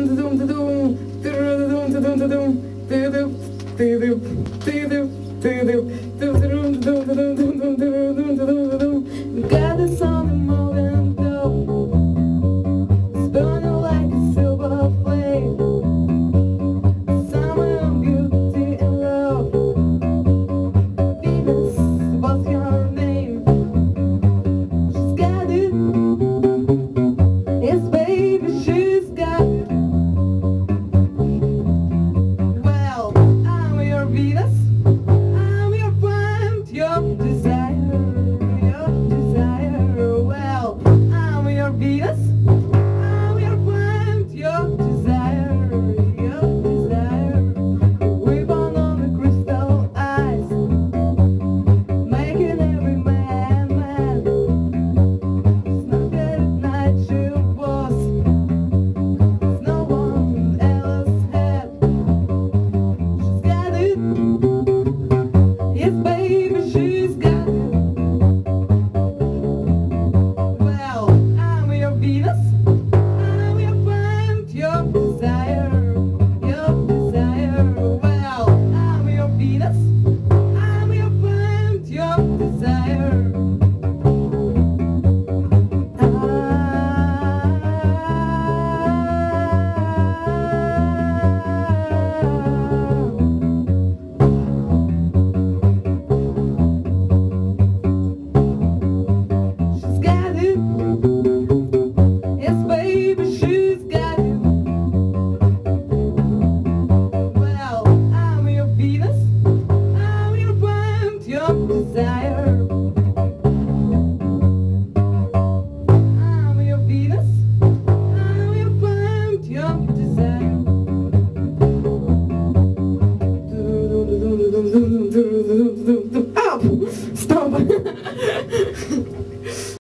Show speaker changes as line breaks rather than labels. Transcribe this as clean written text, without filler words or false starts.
Got this on the modern glow, burning like a silver flame. Summer of beauty and love. Venus, what's your name? She's got it. Yes, baby, she's got it. Well, I'm your Venus. I'm your friend, your desire. Well, I'm your Venus. I'm your friend, your desire. We burn on the crystal eyes, making every man mad. It's not that at night she was, no one else had. She's got it. Yes, baby, she's got it. Venus, I'm your friend, your desire. Well, I'm your Venus, I'm your friend, your desire. She's got it. Yes, baby, she's got it. Well, I'm your Venus, I'm your friend, your desire. I'm your Venus, I'm your friend, your desire. Stop!